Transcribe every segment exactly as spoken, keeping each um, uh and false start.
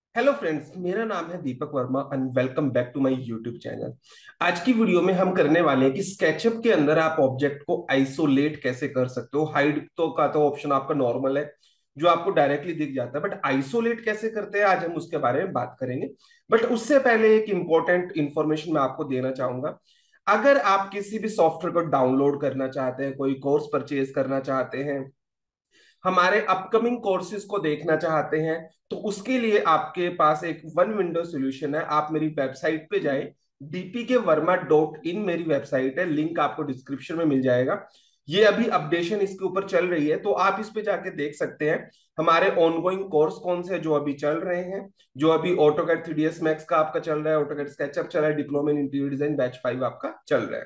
Hello friends, मेरा नाम है Deepak Verma and welcome back to my YouTube channel. आज की वीडियो में हम करने वाले हैं कि स्केचअप के अंदर आप ऑब्जेक्ट को आइसोलेट कैसे कर सकते हो। हाइड तो का तो ऑप्शन आपका नॉर्मल है जो आपको डायरेक्टली दिख जाता है, बट आइसोलेट कैसे करते हैं आज हम उसके बारे में बात करेंगे। बट उससे पहले एक इंपॉर्टेंट इंफॉर्मेशन मैं आपको देना चाहूंगा। अगर आप किसी भी सॉफ्टवेयर को डाउनलोड करना चाहते हैं, कोई कोर्स परचेज करना चाहते हैं, हमारे अपकमिंग कोर्सेज को देखना चाहते हैं, तो उसके लिए आपके पास एक वन विंडो सॉल्यूशन है। आप मेरी वेबसाइट पे जाएं, डीपी के वर्मा डॉट इन मेरी वेबसाइट है, लिंक आपको डिस्क्रिप्शन में मिल जाएगा। ये अभी अपडेशन इसके ऊपर चल रही है, तो आप इस पे जाके देख सकते हैं हमारे ऑनगोइंग कोर्स कौन से हैं जो अभी चल रहे हैं। जो अभी AutoCAD three D S max का आपका चल रहा है, ऑटोकैड स्केचअप चल रहा है, diploma in interior design batch five आपका चल रहा है।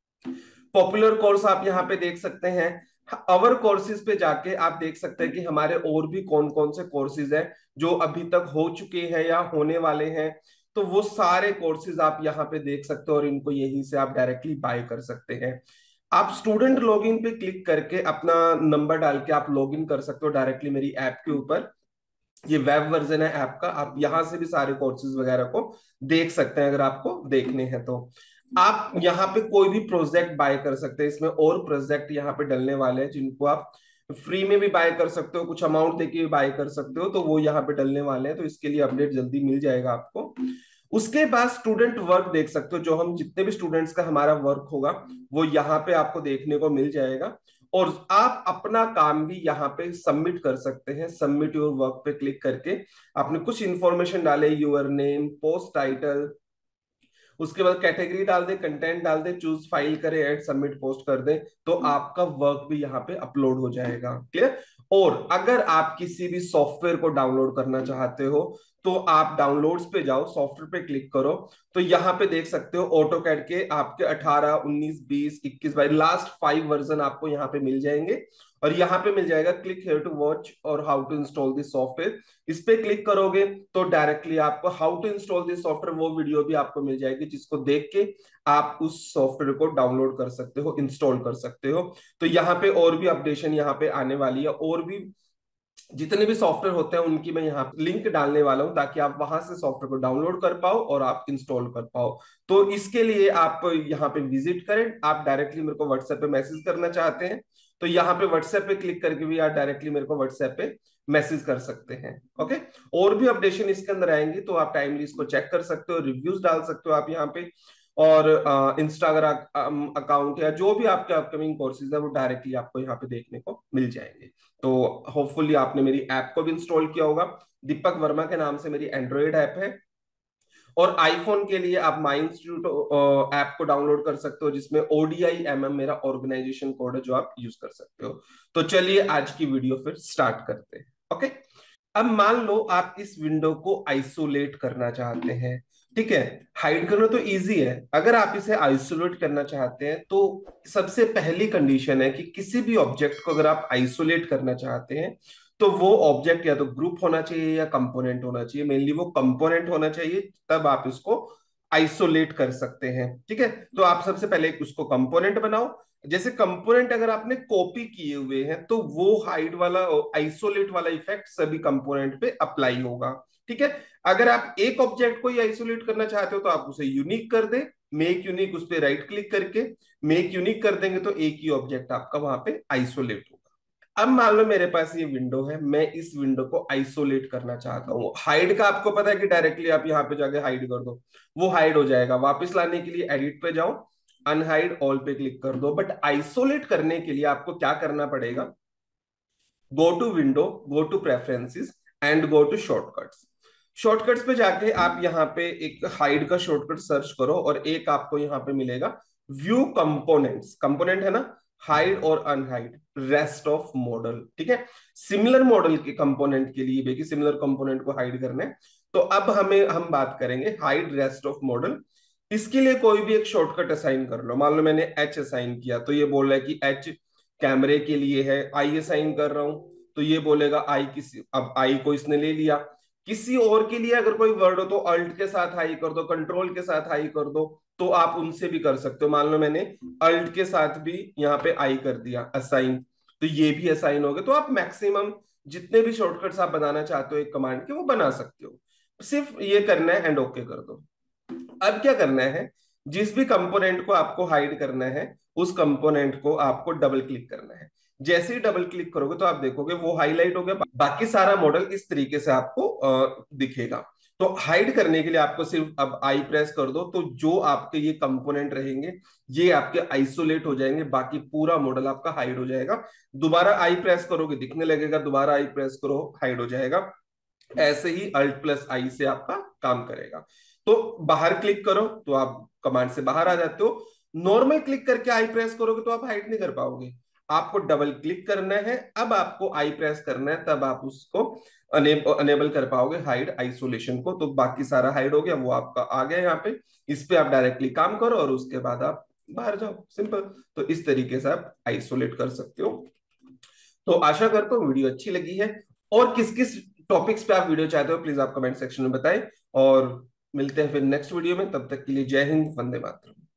पॉपुलर कोर्स आप यहाँ पे देख सकते हैं। अवर कोर्सेज पे जाके आप देख सकते हैं कि हमारे और भी कौन कौन से कोर्सेज हैं जो अभी तक हो चुके हैं या होने वाले हैं। तो वो सारे कोर्सेज आप यहाँ पे देख सकते हो और इनको यहीं से आप डायरेक्टली बाय कर सकते हैं। आप स्टूडेंट लॉगिन पे क्लिक करके अपना नंबर डाल के आप लॉगिन कर सकते हो डायरेक्टली मेरी ऐप के ऊपर। ये वेब वर्जन है ऐप का, आप यहां से भी सारे कोर्सेज वगैरह को देख सकते हैं अगर आपको देखने हैं तो। आप यहाँ पे कोई भी प्रोजेक्ट बाय कर सकते हैं, इसमें और प्रोजेक्ट यहाँ पे डलने वाले हैं जिनको आप फ्री में भी बाय कर सकते हो, कुछ अमाउंट देके भी बाय कर सकते हो, तो वो यहाँ पे डलने वाले हैं, तो इसके लिए अपडेट जल्दी मिल जाएगा आपको। उसके बाद स्टूडेंट वर्क देख सकते हो, जो हम जितने भी स्टूडेंट्स का हमारा वर्क होगा वो यहाँ पे आपको देखने को मिल जाएगा। और आप अपना काम भी यहाँ पे सबमिट कर सकते हैं। सबमिट योर वर्क पे क्लिक करके आपने कुछ इंफॉर्मेशन डाले, यूर नेम, पोस्ट टाइटल, उसके बाद कैटेगरी डाल दे, कंटेंट डाल दे, चूज फाइल करे, एड सबमिट पोस्ट कर दे, तो आपका वर्क भी यहाँ पे अपलोड हो जाएगा। क्लियर। और अगर आप किसी भी सॉफ्टवेयर को डाउनलोड करना चाहते हो तो आप डाउनलोड्स पे जाओ, सॉफ्टवेयर पे क्लिक करो, तो यहाँ पे देख सकते हो ऑटोकैड के आपके अठारह, उन्नीस, बीस, इक्कीस, बाई लास्ट फाइव वर्जन आपको यहाँ पे मिल जाएंगे। और यहाँ पे मिल जाएगा क्लिक हेयर टू वॉच और how to install this software. इस पे क्लिक करोगे तो डायरेक्टली आपको how to install this software वो वीडियो भी आपको मिल जाएगी, जिसको देख के आप उस सॉफ्टवेयर को डाउनलोड कर सकते हो, इंस्टॉल कर सकते हो। तो यहाँ पे और भी अपडेशन यहाँ पे आने वाली है, और भी जितने भी सॉफ्टवेयर होते हैं उनकी मैं यहाँ लिंक डालने वाला हूँ, ताकि आप वहां से सॉफ्टवेयर को डाउनलोड कर पाओ और आप इंस्टॉल कर पाओ। तो इसके लिए आप यहाँ पे विजिट करें। आप डायरेक्टली मेरे को व्हाट्सएप पे मैसेज करना चाहते हैं तो यहाँ पे व्हाट्सएप पे क्लिक करके भी आप डायरेक्टली मेरे को व्हाट्सएप पे मैसेज कर सकते हैं। ओके। और भी अपडेशन इसके अंदर आएंगी तो आप टाइमली इसको चेक कर सकते हो, रिव्यूज डाल सकते हो आप यहाँ पे। और इंस्टाग्राम अकाउंट या जो भी आपके अपकमिंग कोर्सेज है वो डायरेक्टली आपको यहाँ पे देखने को मिल जाएंगे। तो होपफुली आपने मेरी ऐप को भी इंस्टॉल किया होगा। दीपक वर्मा के नाम से मेरी एंड्रॉइड ऐप है। और आईफोन के लिए आप माई इंस्टीट्यूट ऐप को डाउनलोड कर सकते हो, जिसमें ओडीआई एम एम मेरा ऑर्गेनाइजेशन कोड है जो आप यूज कर सकते हो। तो चलिए आज की वीडियो फिर स्टार्ट करते हैं। ओके। अब मान लो आप इस विंडो को आइसोलेट करना चाहते हैं। ठीक है। हाइड करना तो इजी है, अगर आप इसे आइसोलेट करना चाहते हैं तो सबसे पहली कंडीशन है कि किसी भी ऑब्जेक्ट को अगर आप आइसोलेट करना चाहते हैं तो वो ऑब्जेक्ट या तो ग्रुप होना चाहिए या कंपोनेंट होना चाहिए। मेनली वो कंपोनेंट होना चाहिए, तब आप इसको आइसोलेट कर सकते हैं। ठीक है। तो आप सबसे पहले उसको कंपोनेंट बनाओ। जैसे कंपोनेंट अगर आपने कॉपी किए हुए हैं तो वो हाइड वाला, आइसोलेट वाला इफेक्ट सभी कंपोनेंट पे अप्लाई होगा। ठीक है। अगर आप एक ऑब्जेक्ट को ही आइसोलेट करना चाहते हो तो आप उसे यूनिक कर दे, मेक यूनिक, उस पर राइट क्लिक करके मेक यूनिक कर देंगे तो एक ही ऑब्जेक्ट आपका वहां पे आइसोलेट होगा। अब मान लो मेरे पास ये विंडो है, मैं इस विंडो को आइसोलेट करना चाहता हूँ। हाइड का आपको पता है कि डायरेक्टली आप यहाँ पे जाके हाइड कर दो, वो हाइड हो जाएगा। वापस लाने के लिए एडिट पे जाओ, अनहाइड ऑल पे क्लिक कर दो। बट आइसोलेट करने के लिए आपको क्या करना पड़ेगा? Go to window, go to preferences and go to shortcuts. Shortcuts पे जाके आप यहाँ पे एक हाइड का शॉर्टकट सर्च करो और एक आपको यहाँ पे मिलेगा व्यू कंपोनेंट्स। कंपोनेंट है ना, हाइड और अनहाइड रेस्ट ऑफ मॉडल। ठीक है। सिमिलर मॉडल के कंपोनेंट के लिए भी सिमिलर कंपोनेंट को हाइड करना है। तो अब हमें हम बात करेंगे हाइड रेस्ट ऑफ मॉडल। इसके लिए कोई भी एक शॉर्टकट असाइन कर लो। मान लो मैंने एच असाइन किया तो ये बोल रहा है कि एच कैमरे के लिए है। आई असाइन कर रहा हूं तो ये बोलेगा आई किसी, अब आई को इसने ले लिया। किसी और के लिए अगर कोई वर्ड हो तो अल्ट के साथ हाई कर दो, कंट्रोल के साथ हाई कर दो, तो आप उनसे भी कर सकते हो। मान लो मैंने अल्ट के साथ भी यहाँ पे आई कर दिया असाइन, तो ये भी असाइन हो गया। तो आप मैक्सिमम जितने भी शॉर्टकट्स आप बनाना चाहते हो एक कमांड के वो बना सकते हो। सिर्फ ये करना है एंड ओके कर दो। अब क्या करना है, जिस भी कंपोनेंट को आपको हाइड करना है उस कंपोनेंट को आपको डबल क्लिक करना है। जैसे ही डबल क्लिक करोगे तो आप देखोगे वो हाईलाइट हो गया, बाकी सारा मॉडल इस तरीके से आपको अ, दिखेगा। तो हाइड करने के लिए आपको सिर्फ अब आई प्रेस कर दो, तो जो आपके ये कंपोनेंट रहेंगे ये आपके आइसोलेट हो जाएंगे, बाकी पूरा मॉडल आपका हाइड हो जाएगा। दोबारा आई प्रेस करोगे दिखने लगेगा, दोबारा आई प्रेस करो हाइड हो जाएगा। ऐसे ही अल्ट प्लस आई से आपका काम करेगा। तो बाहर क्लिक करो तो आप कमांड से बाहर आ जाते हो। नॉर्मल क्लिक करके आई प्रेस करोगे तो आप हाइड नहीं कर पाओगे, आपको डबल क्लिक करना है। अब आपको आई प्रेस करना है, तब आप उसको अनेबल कर पाओगे हाइड आइसोलेशन को। तो बाकी सारा हाइड हो गया, वो आपका आ गया यहाँ पे। इस पे आप डायरेक्टली काम करो और उसके बाद आप बाहर जाओ, सिंपल। तो इस तरीके से आप आइसोलेट कर सकते हो। तो आशा करता हूँ वीडियो अच्छी लगी है। और किस किस टॉपिक्स पे आप वीडियो चाहते हो प्लीज आप कमेंट सेक्शन में बताएं। और मिलते हैं फिर नेक्स्ट वीडियो में, तब तक के लिए जय हिंद, वंदे मातरम।